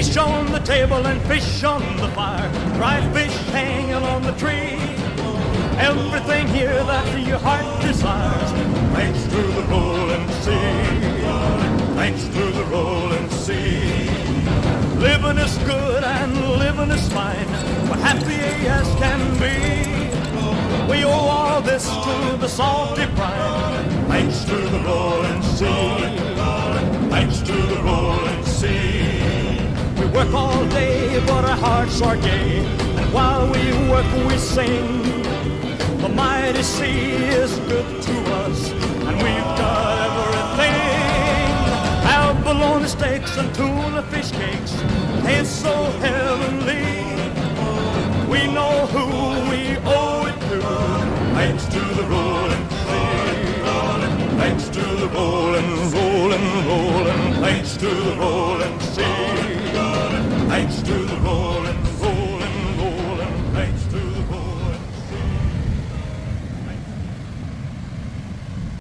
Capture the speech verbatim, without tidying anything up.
Fish on the table and fish on the fire, dry fish hanging on the tree. Everything here that your heart desires, thanks to the rolling sea, thanks to the rolling sea. Living is good and living is fine, we're happy as can be. We owe all this to the salty brine, thanks to the rolling sea, thanks to the rolling sea. We work all day, but our hearts are gay, and while we work we sing. The mighty sea is good to us, and we've got everything. Abalone steaks and tuna fish cakes taste so heavenly. We know who we owe it to, thanks to the rolling sea, thanks to the rolling, rolling, rolling, thanks to the rolling sea.